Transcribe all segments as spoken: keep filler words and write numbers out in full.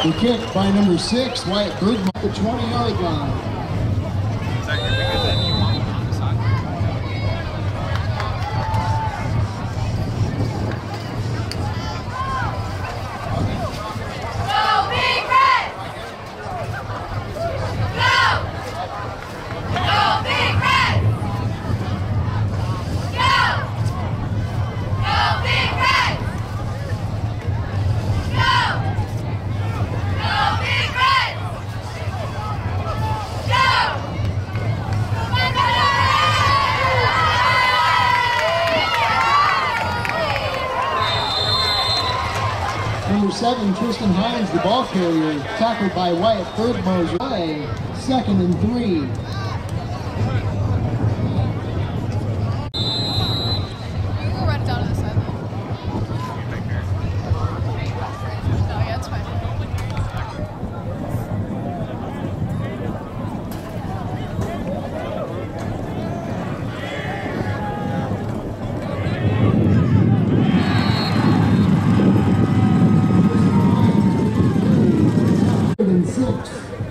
The kick by number six, Wyatt Bergman, at the twenty-yard line. Number seven, Tristan Hines, the ball carrier, tackled by Wyatt Bergmoser. Play, second and three. We'll run it down to the sideline. No, yeah, it's fine. Six.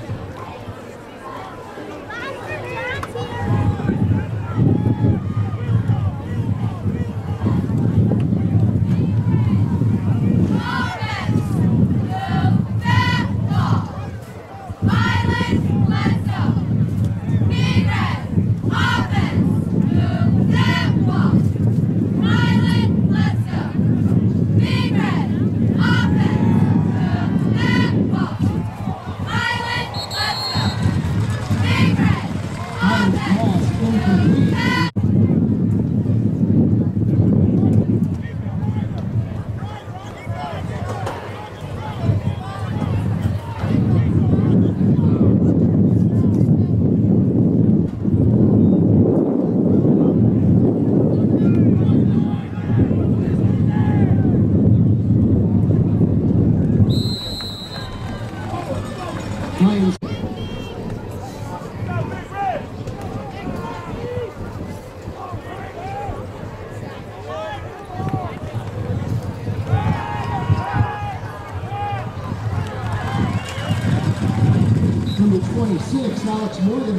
Number twenty-six, Alex Morgan.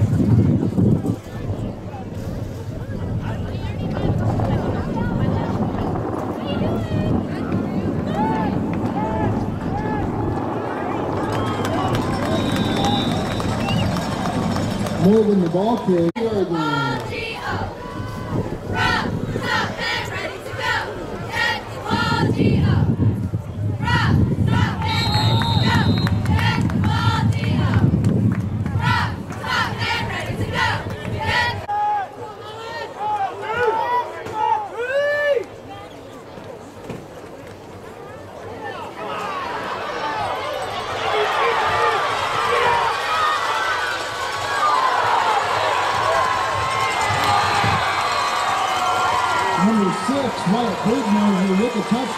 Morgan, the ball carrier. Number six, Wyatt Bergman with a touch.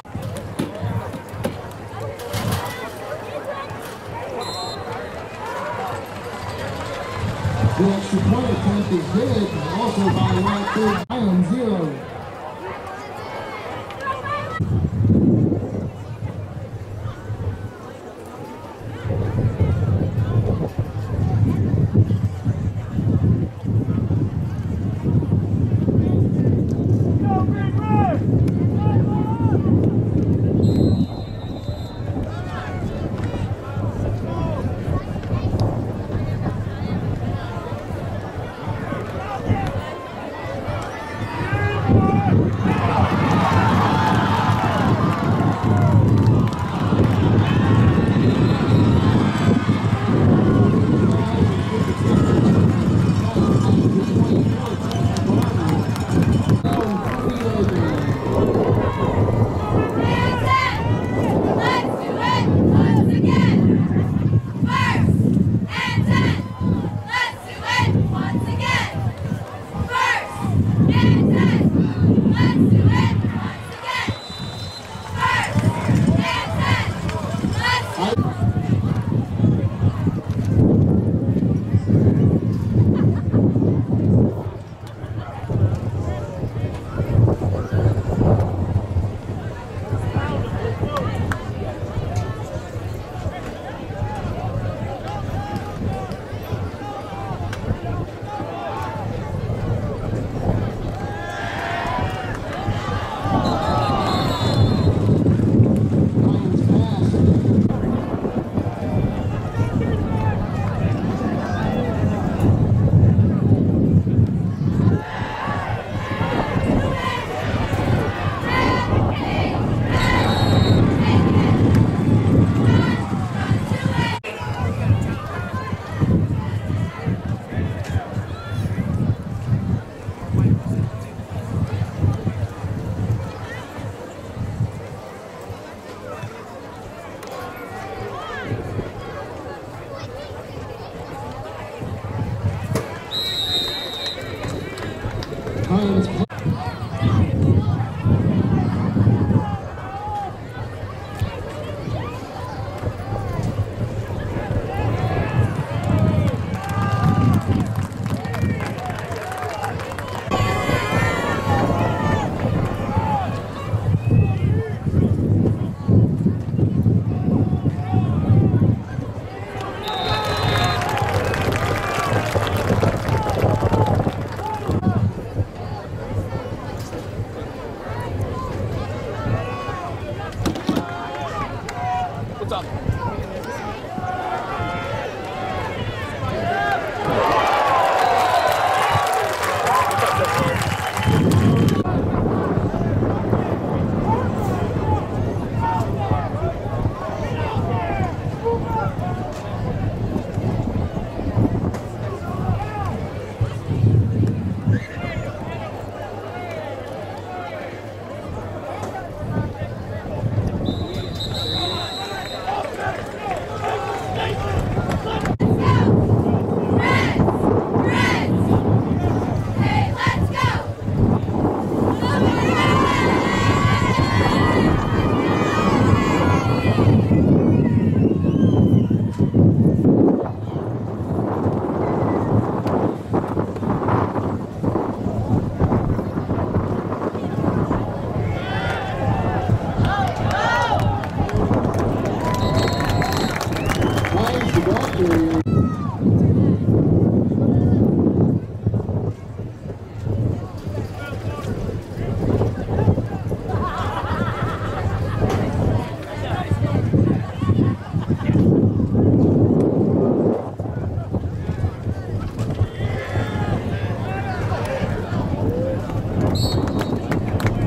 The extra point attempt is good, also by Wyatt Bergman, Milan zero. Let's do it!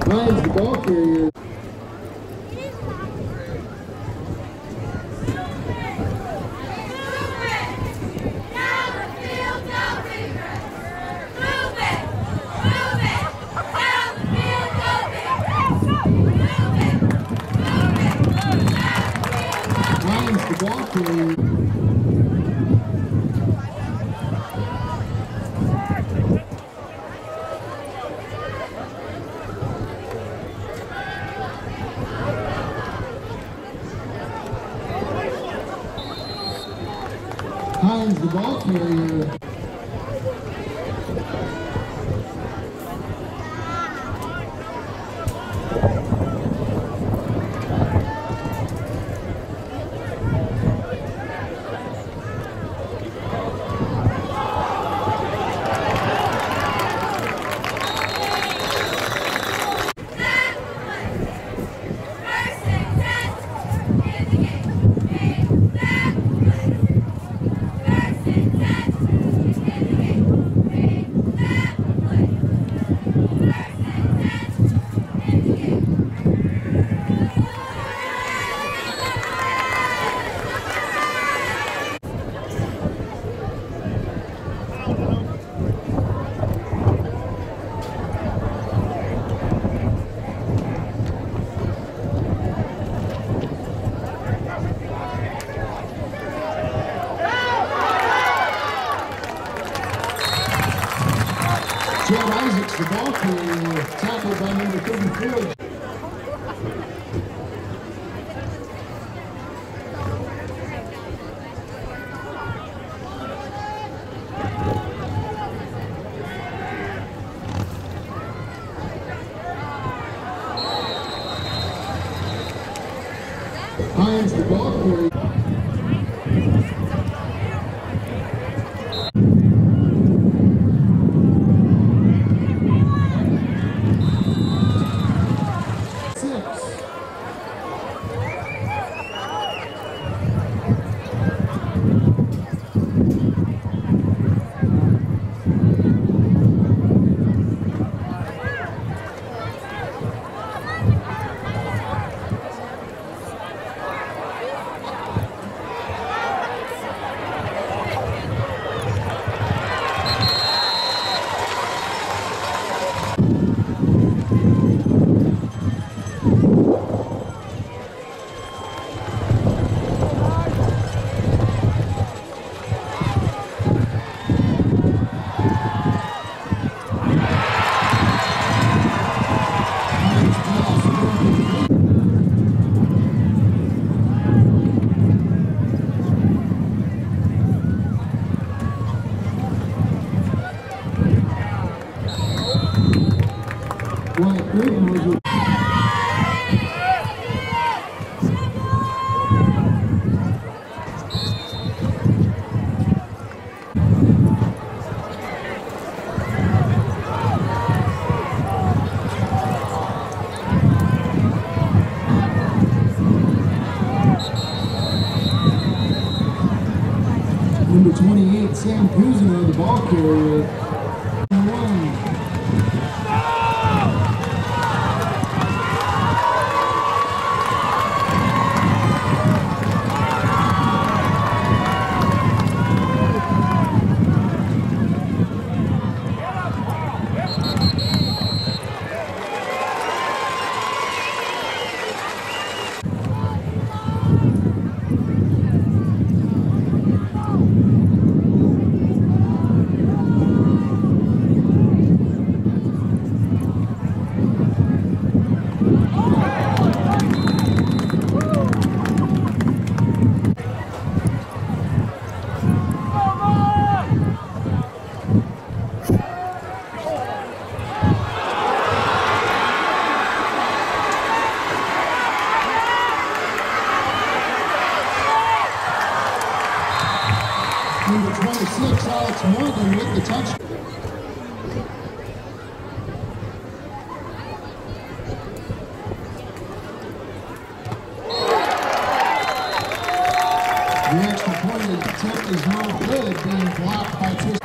Hines, the ball carrier. Hines, the ball carrier. Hines, the ball carrier. Joe Isaacs, the ball carrier, tackled by number thirty-four. Hines, the ball carrier. Wyatt Birdmoser. Number twenty-eight, Sam Kuzma, the ball carrier. Number twenty-six, Alex Morgan with the touch. The extra point attempt is no good, being blocked by Tristan.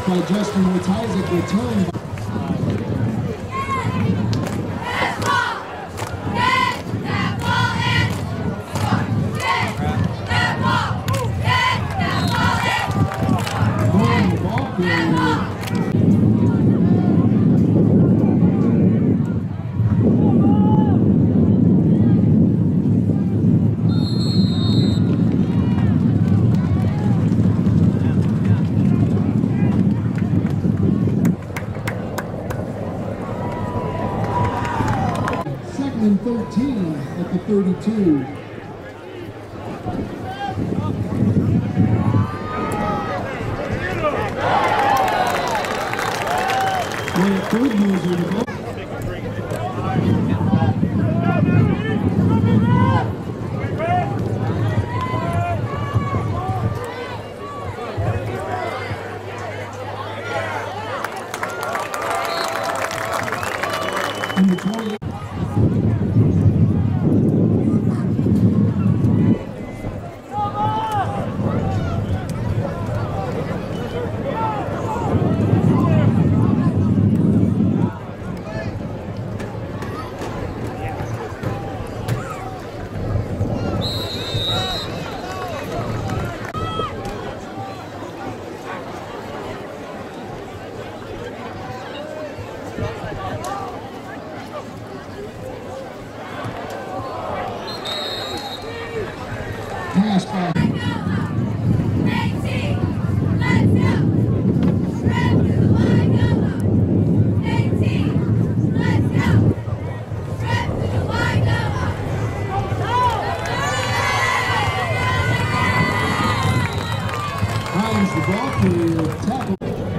by Justin Wojtizek, return by and thirteen at the thirty-two. Wyatt Birdmoser to go. Number twenty. Pass by. Hines, the ball carrier, tackle.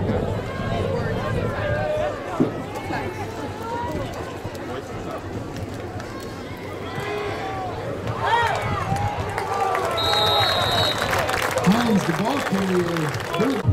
Hines, the ball carrier.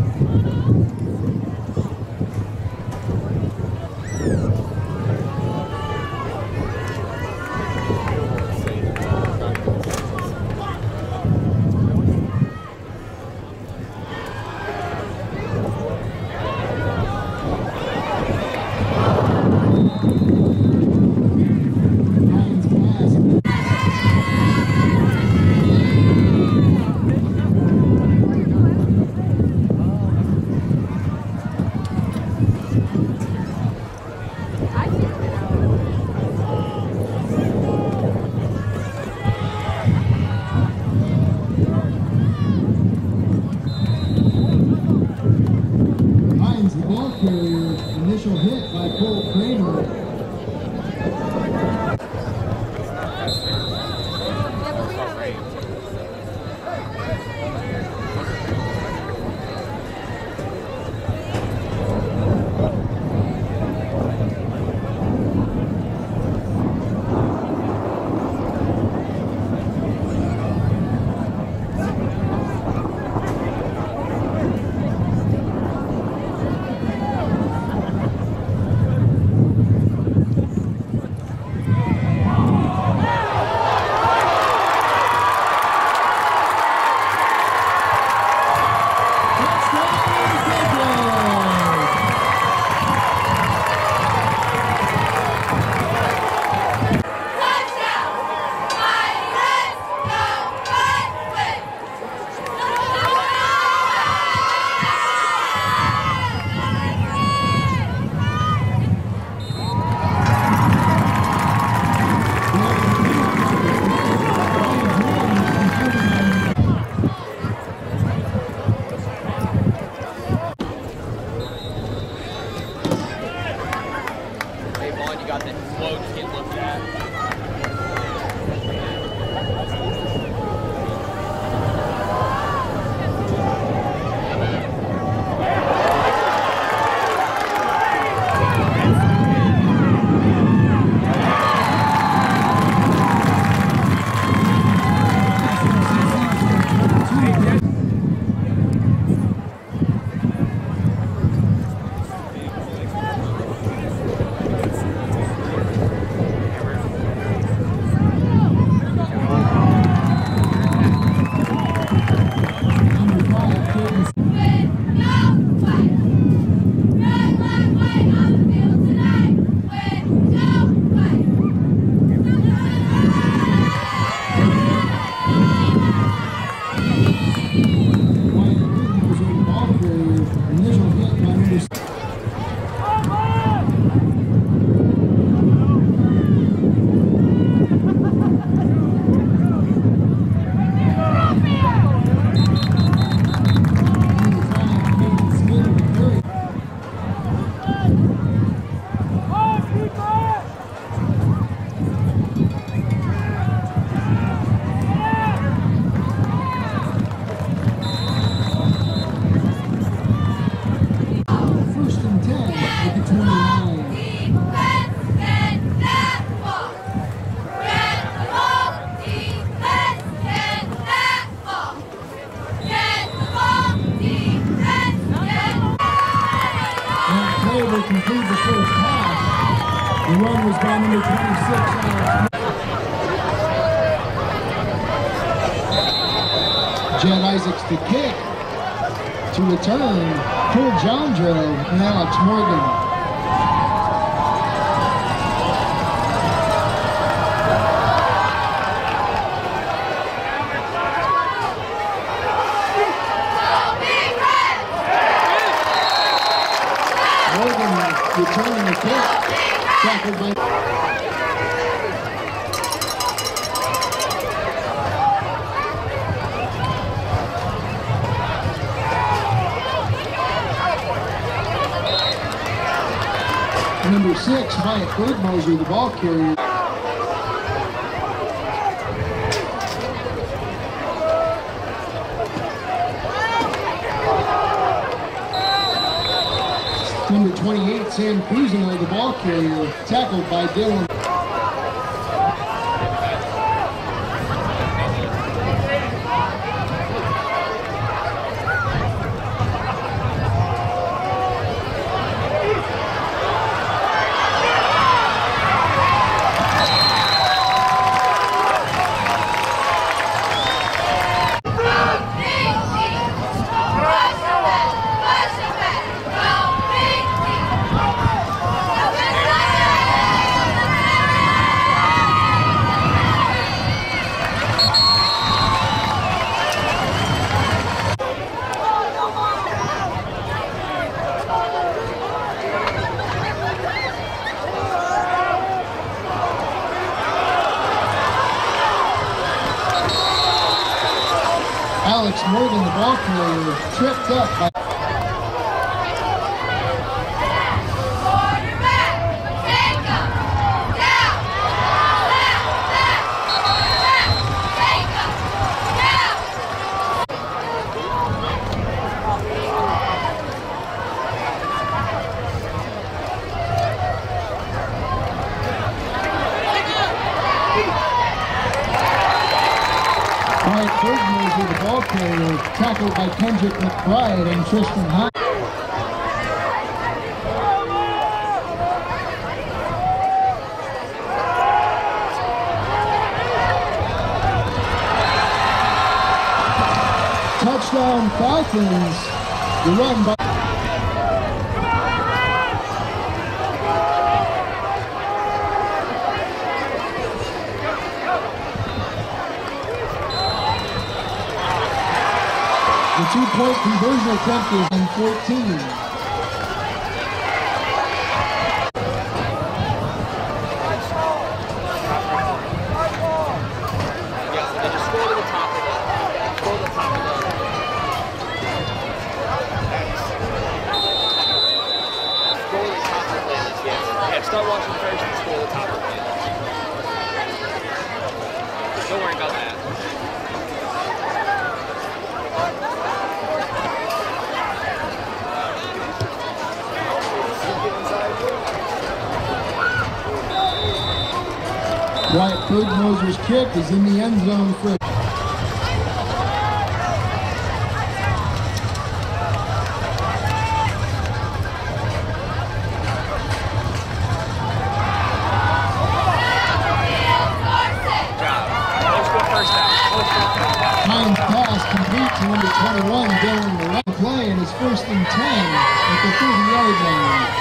Carrier, initial hit by Cole Kramer. able to complete the first half. The run was by number twenty-six, Alex. Jet Isaacs to kick. To return, Cole Jandro and Alex Morgan. Returning the kick, tackled by number six, Wyatt Bergmoser, the ball carrier. Number twenty-eight, Sam Cousineau, the ball carrier, tackled by Dylan. Alex Morgan, the ball carrier, tripped up by Wyatt Bergmoser, the ball carrier, tackled by Kendrick McBride and Tristan Hines. Touchdown Falcons, the run by the two-point conversion attempt is on fourteen. Yeah, so they just score to the top of it. Score to the top of it. Score to the top of the playlist, yeah. Yeah, start watching first and score to the top of the playlist. Don't worry about that. Wyatt Bergmoser's kick is in the end zone for Hines pass complete to number twenty-one, Dylan Milan. Play and his first and ten at the thirty-yard line.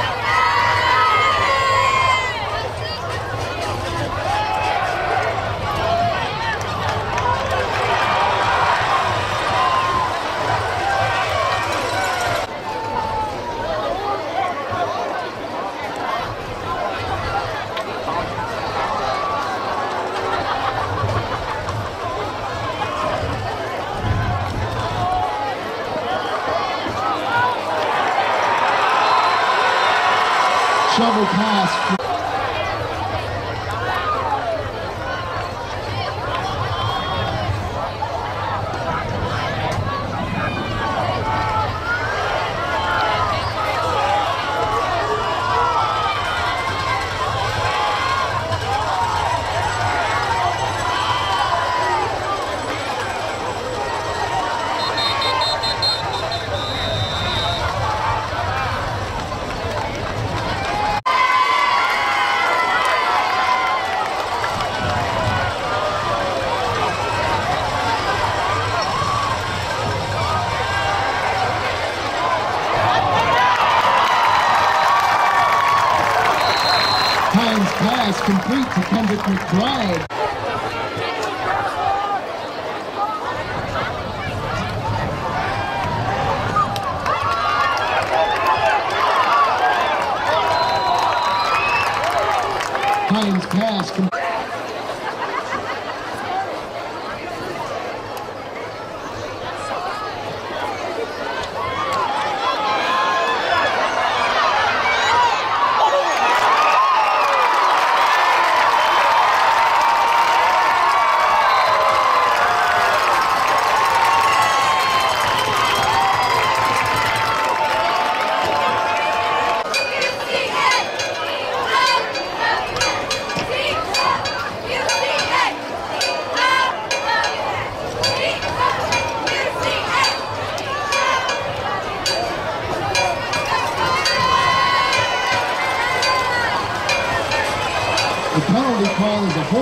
Shovel pass. pass complete to Kendrick McBride. Hines pass complete. The penalty call is a hold.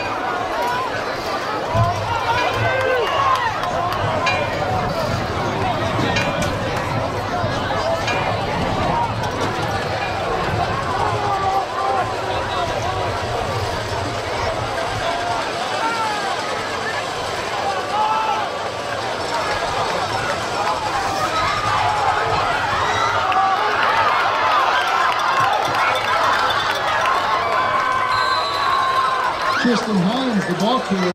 Tristan Hines, the ball carrier.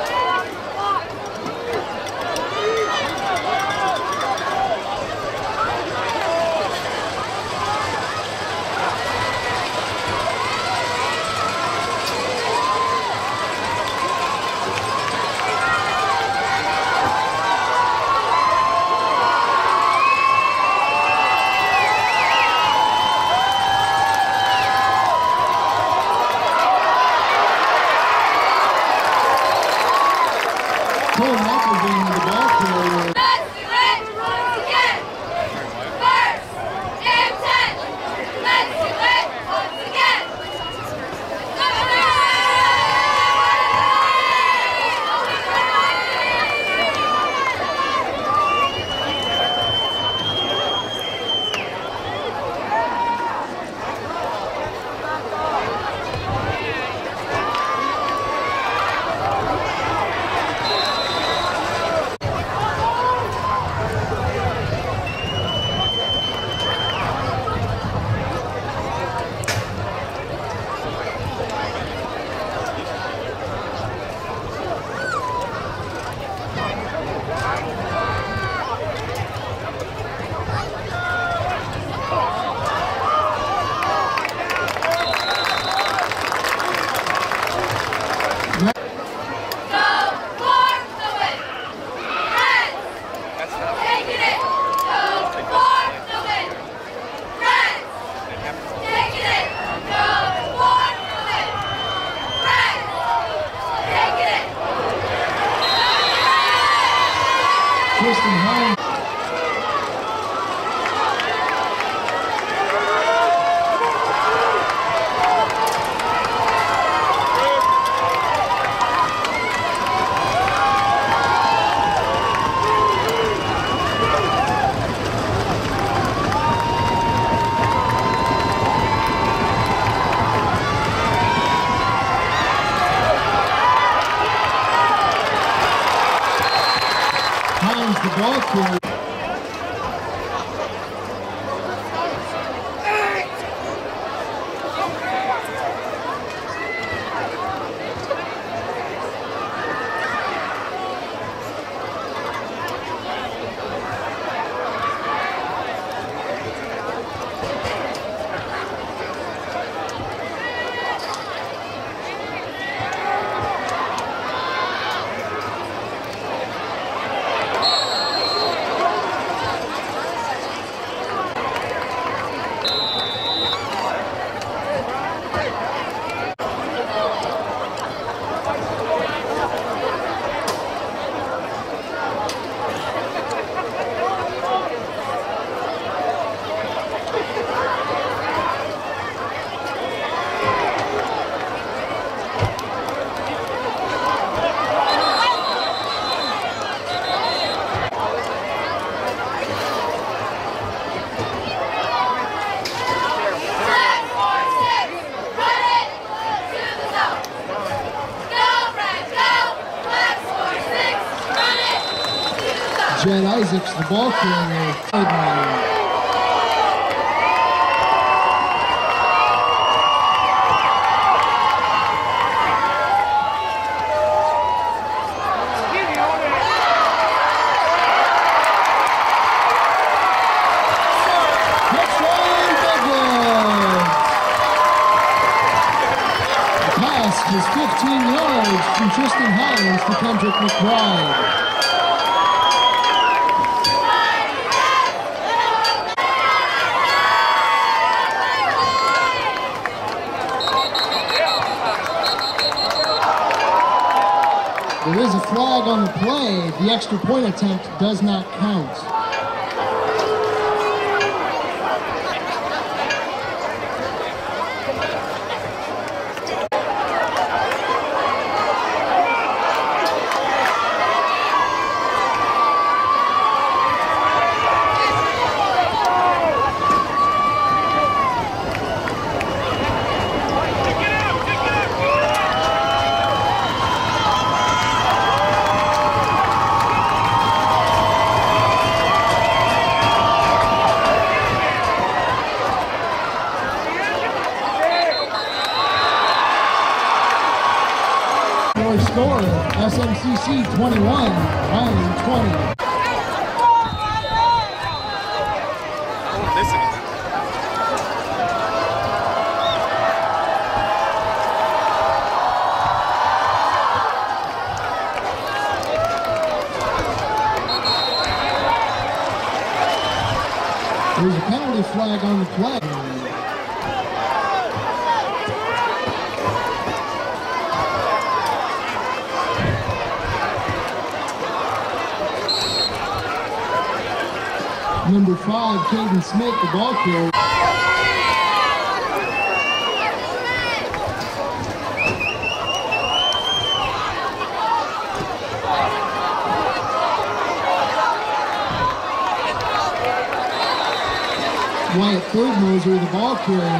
Cole McElveen, the ball carrier. Let's do it once again. First and ten. Let's do it once again. Tristan Hines. Hines, the ball carrier. Jed Isaacs, the ball carrier. Sideline. Is fifteen yards from Tristan Hines to Kendrick McBride. There is a flag on the play. The extra point attempt does not count. Score, S M C C twenty-one, Milan twenty. There's a penalty flag on the play. Number five, Caden Smith, the ball carrier. Wyatt Third-Moser, the ball carrier.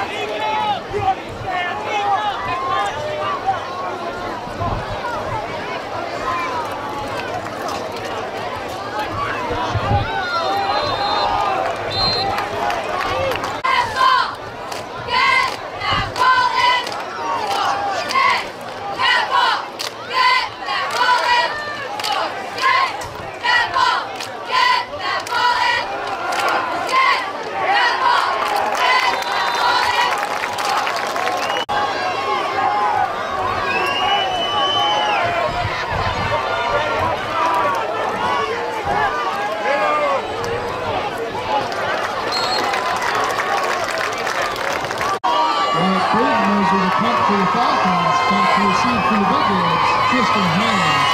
For the Falcons, back to receive from the Big Reds, Tristan Hines.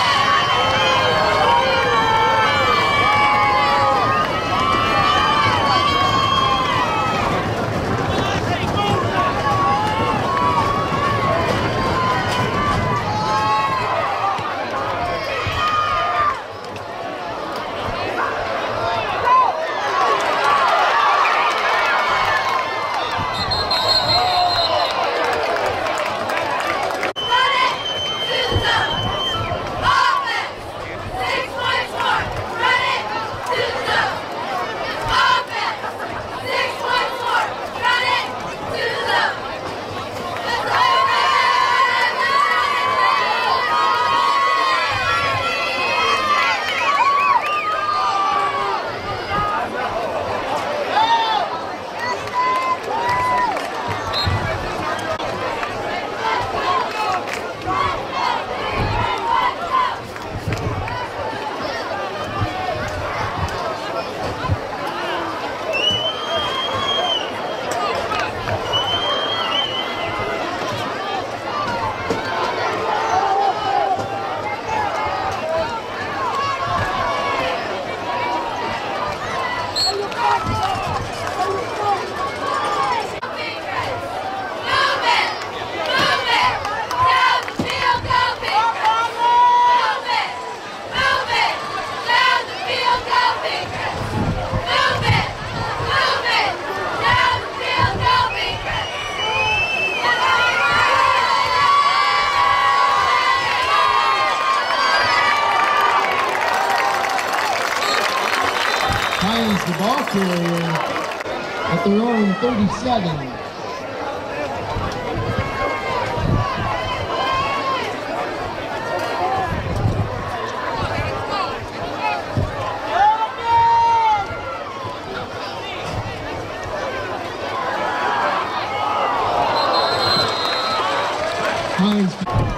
Oh! carrier at their own thirty-seven. Hines.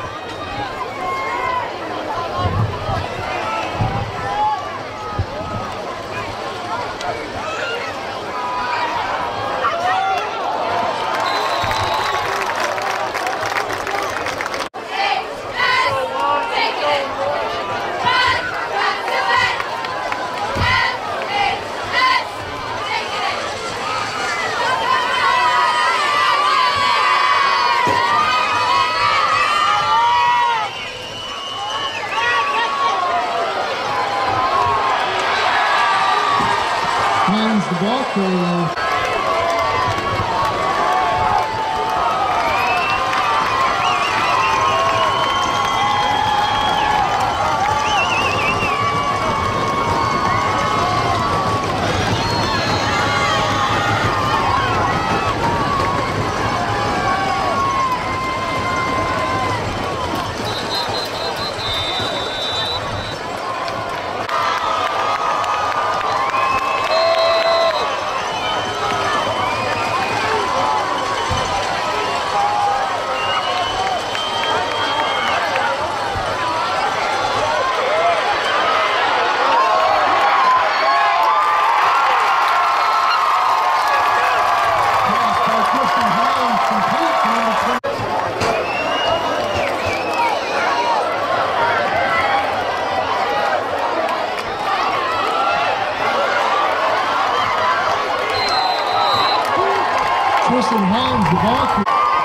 Hines, the ball carrier. Tristan Hines, the ball carrier.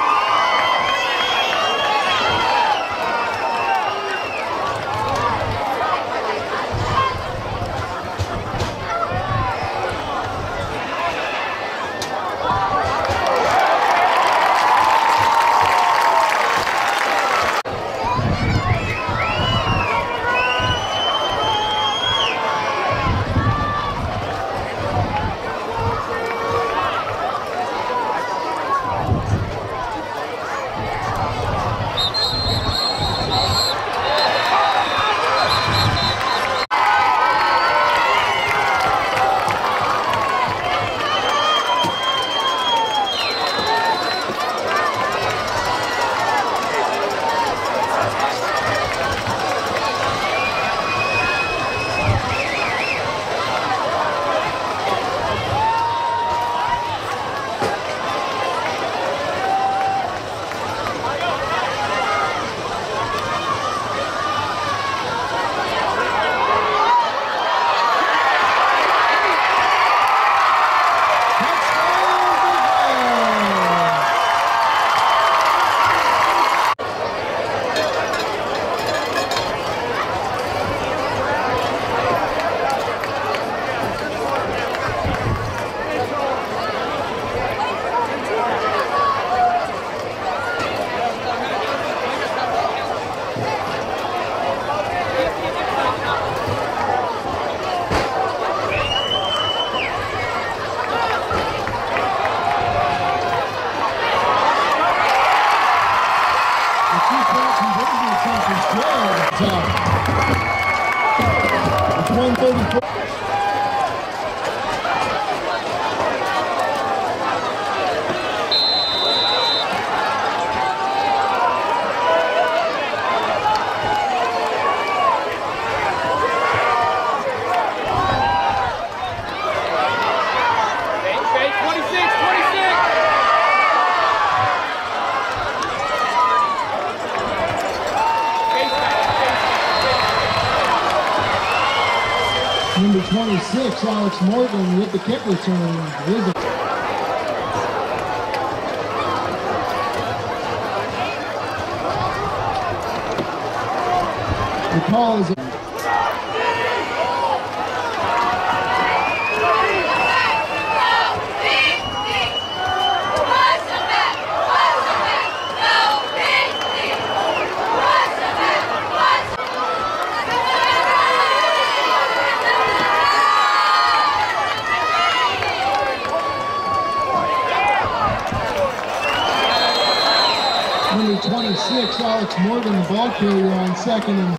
It's one thirty-four. Number twenty-six, Alex Morgan with the kick return. With the The call is Number twenty-six, Alex Morgan, the ball carrier on second and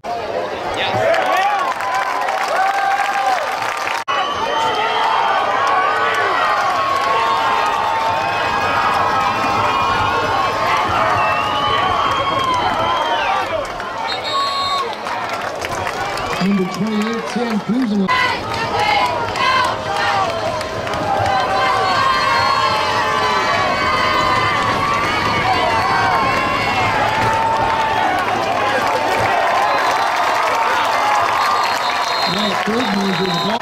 number twenty-eight, Sam Kuzin. Third major ball.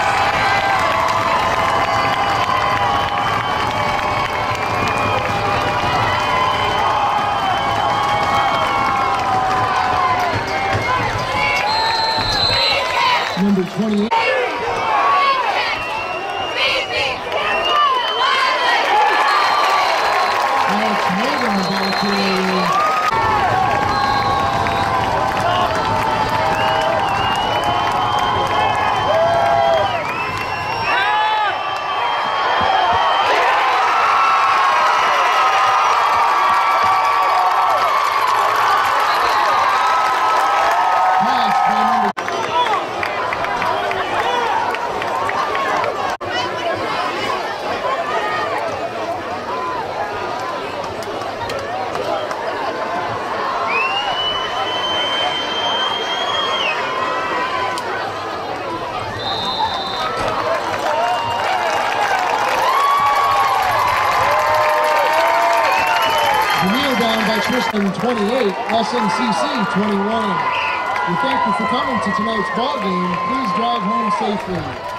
Number twenty-eight. Alex Morgan, the ball carrier. Down by Tristan, twenty-eight, S M C C, twenty-one. We thank you for coming to tonight's ball game. Please drive home safely.